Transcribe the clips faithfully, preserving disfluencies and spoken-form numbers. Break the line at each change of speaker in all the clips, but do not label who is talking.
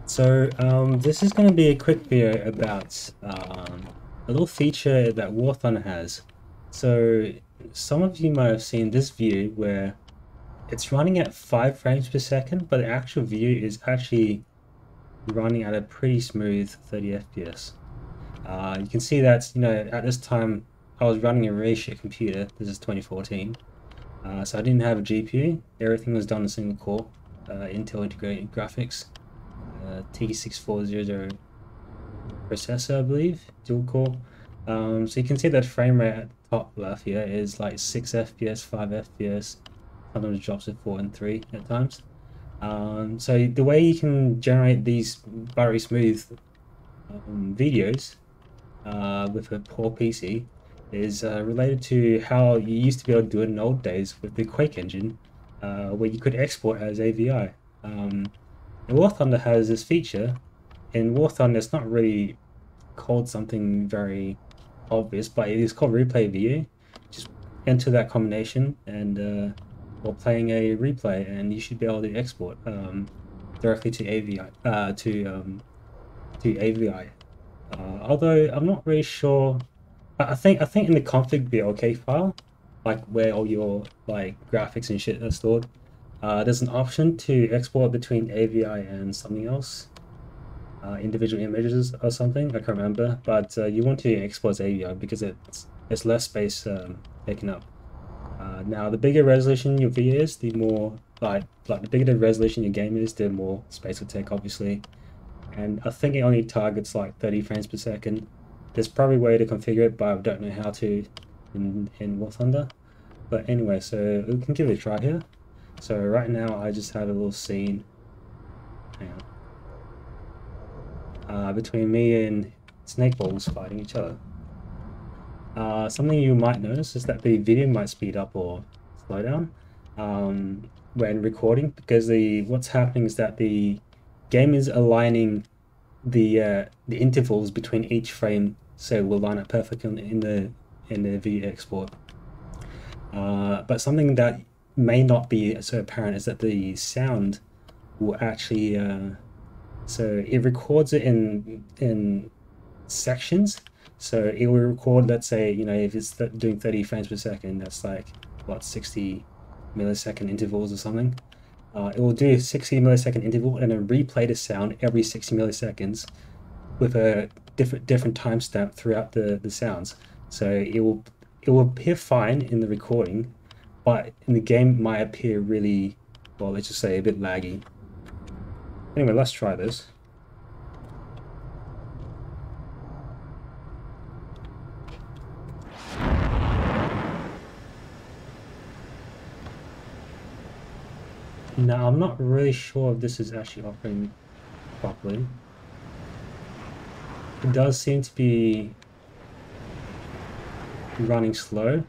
So um, this is going to be a quick video about um, a little feature that War Thunder has. So some of you might have seen this view where it's running at five frames per second, but the actual view is actually running at a pretty smooth thirty F P S. Uh, you can see that, you know, at this time I was running a really shit computer. This is twenty fourteen. Uh, so I didn't have a G P U. Everything was done in single core, uh, Intel integrated graphics. Uh, T six four hundred processor, I believe, dual core. Um, so you can see that frame rate at the top left here is like six F P S, five F P S, sometimes drops to four and three at times. Um, so the way you can generate these buttery smooth um, videos uh, with a poor P C is uh, related to how you used to be able to do it in old days with the Quake engine, uh, where you could export as A V I. Um, War Thunder has this feature. In War Thunder, it's not really called something very obvious, but it is called replay video. Just enter that combination and uh, while playing a replay, and you should be able to export um, directly to A V I. Uh, to um, to A V I. Uh, although I'm not really sure. I think I think in the config B L K file, like where all your like graphics and shit are stored. Uh, there's an option to export between A V I and something else, uh, individual images or something, I can't remember, but uh, you want to export as A V I because it's, it's less space um, taken up. Uh, now, the bigger resolution your video is, the more, like, like the bigger the resolution your game is, the more space will take, obviously. And I think it only targets like thirty frames per second. There's probably a way to configure it, but I don't know how to in, in War Thunder. But anyway, so we can give it a try here. So right now I just have a little scene, hang on, uh, between me and snake balls fighting each other. Uh, something you might notice is that the video might speed up or slow down um, when recording, because the what's happening is that the game is aligning the uh, the intervals between each frame, so it will line up perfectly in the in the video export. Uh, but something that may not be so apparent is that the sound will actually uh, so it records it in in sections. So it will record, let's say, you know, if it's th doing thirty frames per second, that's like what, sixty millisecond intervals or something. Uh, it will do a sixty millisecond interval and then replay the sound every sixty milliseconds with a different different timestamp throughout the the sounds. So it will it will appear fine in the recording, but in the game might appear really, well, let's just say a bit laggy. Anyway, let's try this. Now, I'm not really sure if this is actually operating properly. It does seem to be running slow.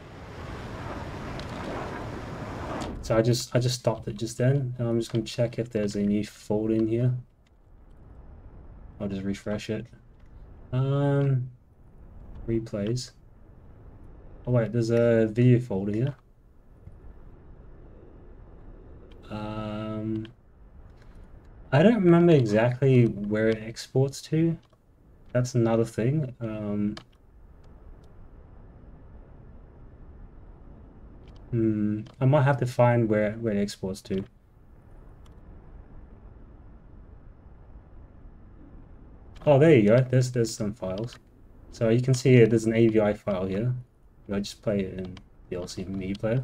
So I just I just stopped it just then, and I'm just going to check if there's a new folder in here. I'll just refresh it. Um, replays. Oh wait, there's a video folder here. Um, I don't remember exactly where it exports to. That's another thing. Um, Hmm, I might have to find where, where it exports to. Oh, there you go. There's, there's some files. So you can see there's an A V I file here. I just play it in the L C Media Player.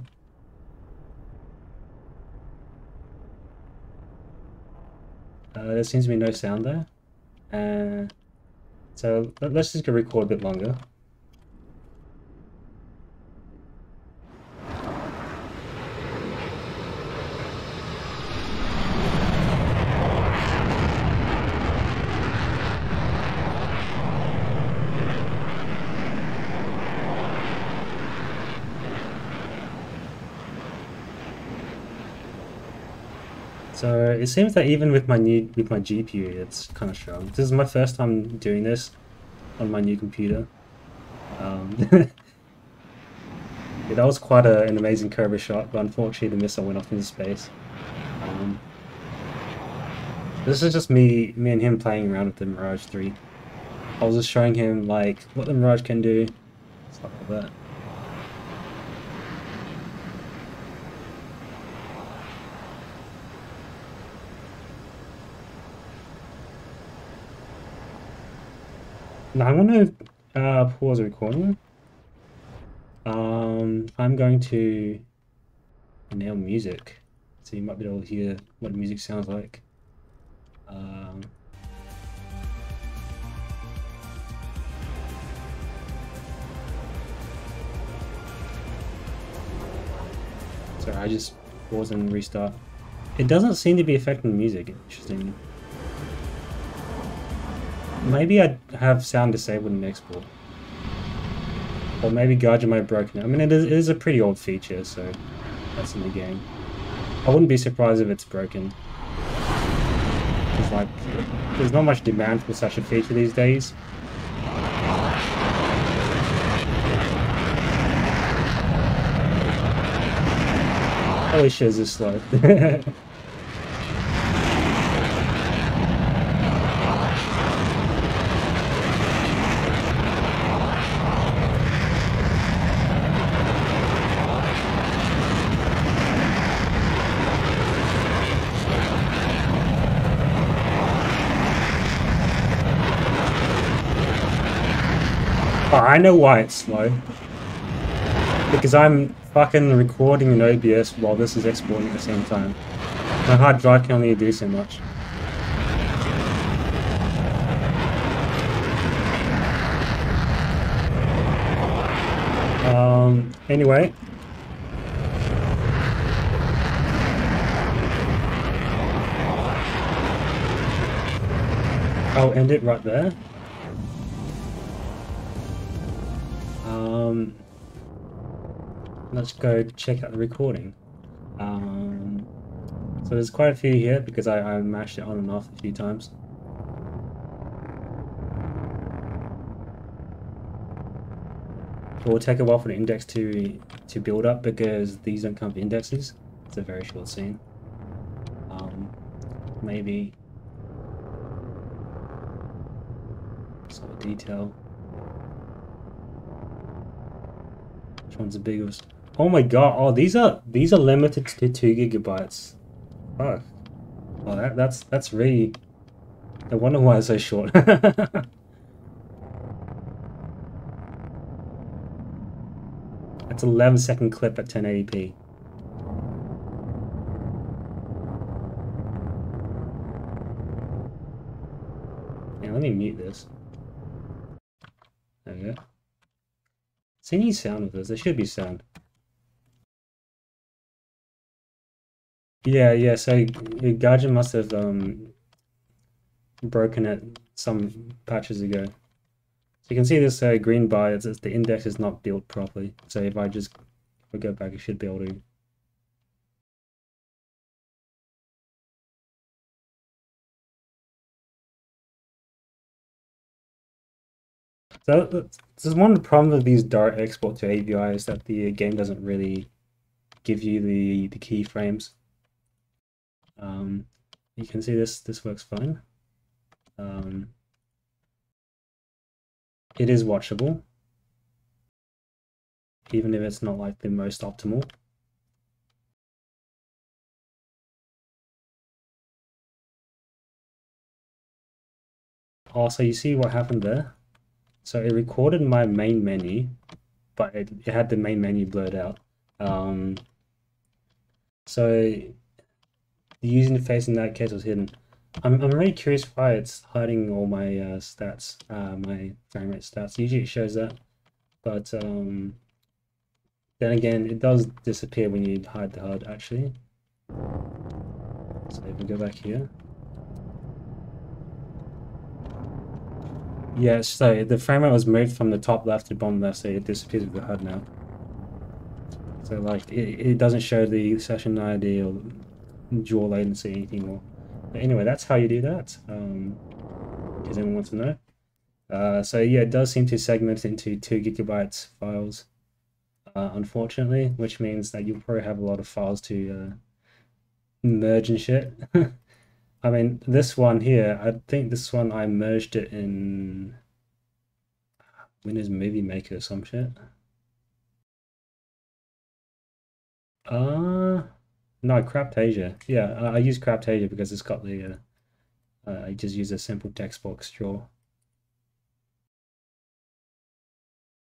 Uh, there seems to be no sound there. Uh, so let's just go record a bit longer. So it seems that even with my new with my G P U, it's kind of strong. This is my first time doing this on my new computer. Um, yeah, that was quite a, an amazing curve shot, but unfortunately the missile went off into space. Um, This is just me, me and him playing around with the Mirage three. I was just showing him like what the Mirage can do, stuff like that. Now I'm gonna uh, pause the recording. Um, I'm going to enable music, so you might be able to hear what the music sounds like. Um, sorry, I just pause and restart. It doesn't seem to be affecting the music. Interesting. Maybe I have sound disabled in export. Or maybe Gaja might have broken it. I mean, it is, it is a pretty old feature, so that's in the game. I wouldn't be surprised if it's broken. It's like, there's not much demand for such a feature these days. Holy shit, is this slow. Oh, I know why it's slow. Because I'm fucking recording in O B S while this is exporting at the same time. My hard drive can only do so much. Um, anyway. I'll end it right there. Um, let's go check out the recording. Um, so there's quite a few here because I, I mashed it on and off a few times. It will take a while for the index to to build up because these don't come with indexes. It's a very short scene. Um, maybe some detail. Which one's the biggest? Oh my god! Oh, these are these are limited to two gigabytes. Fuck. Oh, that that's that's really. I wonder why it's so short. That's an eleven second clip at ten eighty p. Yeah, let me mute this. There we go. Is there any sound with this? There should be sound. Yeah, yeah, so Gaja must have um, broken it some patches ago. So you can see this uh, green bar, it's, it's, the index is not built properly. So if I just if I go back, I should be able to. So this is one of the problems with these Dart export to A V I is that the game doesn't really give you the, the keyframes. Um, you can see this, this works fine. Um, it is watchable, even if it's not like the most optimal. Also, you see what happened there? So it recorded my main menu, but it, it had the main menu blurred out. Um, so the user interface in that case was hidden. I'm, I'm really curious why it's hiding all my uh, stats, uh, my frame rate stats. Usually it shows that, but um, then again, it does disappear when you hide the H U D actually. So if we go back here. Yeah, so the frame rate was moved from the top left to bottom left, so it disappears with the H U D now. So like, it, it doesn't show the session I D or dual latency anything more. But anyway, that's how you do that, um, because anyone wants to know. Uh, so yeah, it does seem to segment into two gigabytes files, uh, unfortunately, which means that you'll probably have a lot of files to uh, merge and shit. I mean, this one here, I think this one I merged it in Windows Movie Maker or some shit. Uh, no, Craptasia. Yeah, I, I use Craptasia because it's got the, uh, uh, I just use a simple text box draw.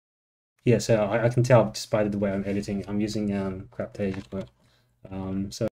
Yeah, so I, I can tell just by the way I'm editing, I'm using um, Craptasia, but um, so